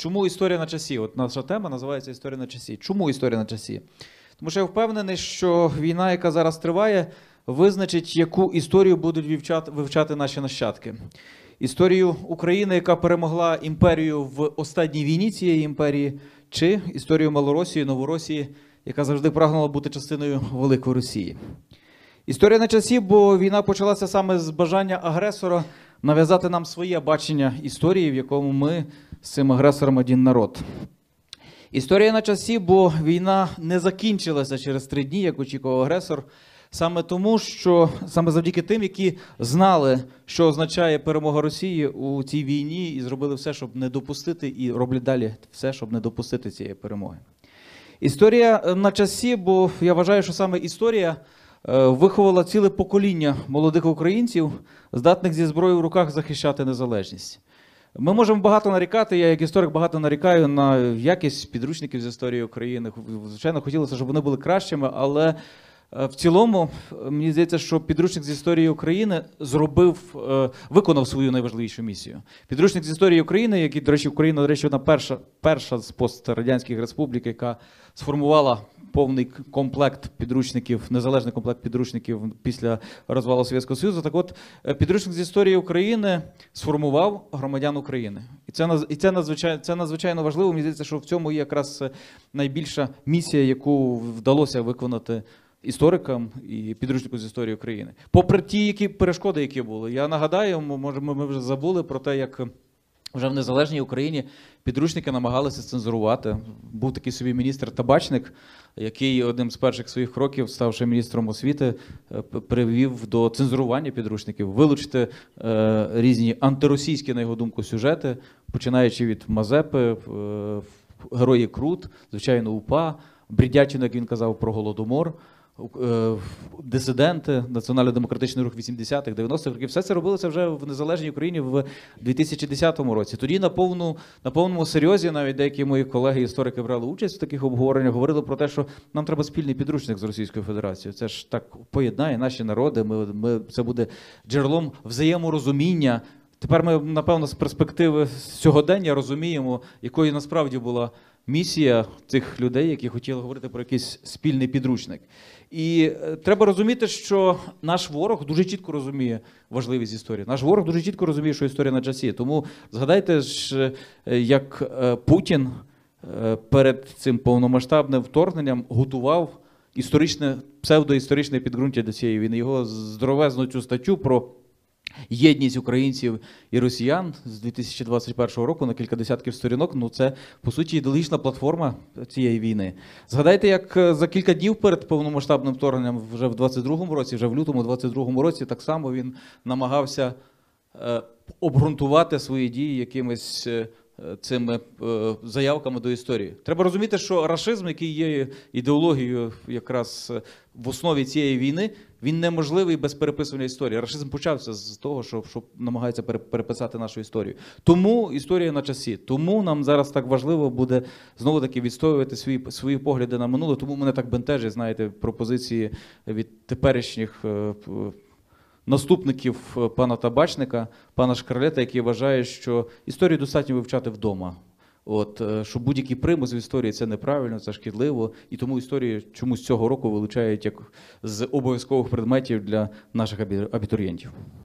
Чому історія на часі? От наша тема називається «Історія на часі». Чому історія на часі? Тому що я впевнений, що війна, яка зараз триває, визначить, яку історію будуть вивчати наші нащадки. Історію України, яка перемогла імперію в останній війні цієї імперії, чи історію Малоросії, Новоросії, яка завжди прагнула бути частиною Великої Росії. Історія на часі, бо війна почалася саме з бажання агресора нав'язати нам своє бачення історії, в якому ми з цим агресором один народ. Історія на часі, бо війна не закінчилася через 3 дні, як очікував агресор, саме тому, що саме завдяки тим, які знали, що означає перемога Росії у цій війні, і зробили все, щоб не допустити, і роблять далі все, щоб не допустити цієї перемоги. Історія на часі, бо я вважаю, що саме історія виховала ціле покоління молодих українців, здатних зі зброєю в руках захищати незалежність. Ми можемо багато нарікати, я як історик багато нарікаю на якість підручників з історії України. Звичайно, хотілося, щоб вони були кращими, але в цілому, мені здається, що підручник з історії України виконав свою найважливішу місію. Підручник з історії України, який, до речі, Україна, вона перша з пострадянських республік, яка сформувала повний комплект підручників, незалежний комплект підручників після розвалу Совєтського Союзу. Так от, підручник з історії України сформував громадян України. І це надзвичайно важливо. Мені здається, що в цьому є якраз найбільша місія, яку вдалося виконати історикам і підручнику з історії України. Попри ті перешкоди, які були. Я нагадаю, може ми вже забули про те, як вже в незалежній Україні підручники намагалися цензурувати. Був такий собі міністр Табачник, який одним з перших своїх кроків, ставши міністром освіти, привів до цензурування підручників, вилучити різні антиросійські, на його думку, сюжети, починаючи від Мазепи, Герої Крут, звичайно, УПА, Бредячина, як він казав, про Голодомор, дисиденти, Національно-демократичний рух 80-х, 90-х років. Все це робилося вже в незалежній Україні в 2010 році. Тоді на повному серйозі навіть деякі мої колеги-історики брали участь в таких обговореннях, говорили про те, що нам треба спільний підручник з Російською Федерацією. Це ж так поєднає наші народи, це буде джерелом взаєморозуміння. Тепер ми, напевно, з перспективи сьогодення розуміємо, якою насправді була місія цих людей, які хотіли говорити про якийсь спільний підручник. І треба розуміти, що наш ворог дуже чітко розуміє важливість історії. Наш ворог дуже чітко розуміє, що історія на часі. Тому згадайте ж, як Путін перед цим повномасштабним вторгненням готував псевдоісторичне підґрунтя до цієї війни. Його здоровезну цю статтю про єдність українців і росіян з 2021 року на кілька десятків сторінок, це, по суті, ідеологічна платформа цієї війни. Згадайте, як за кілька днів перед повномасштабним вторгненням, вже в 22-му році, вже в лютому 22-му році, так само він намагався обґрунтувати свої дії якимись цими заявками до історії. Треба розуміти, що рашизм, який є ідеологією якраз в основі цієї війни, він неможливий без переписування історії. Рашизм почався з того, що намагається переписати нашу історію. Тому історія на часі. Тому нам зараз так важливо буде знову-таки відстоювати свої погляди на минуле. Тому мене так бентежить, знаєте, пропозиції від теперішніх наступників пана Табачника, пана Шкарлета, який вважає, що історію достатньо вивчати вдома. Що будь-який примус в історії – це неправильно, це шкідливо, і тому історію чомусь цього року вилучають як з обов'язкових предметів для наших абітурієнтів.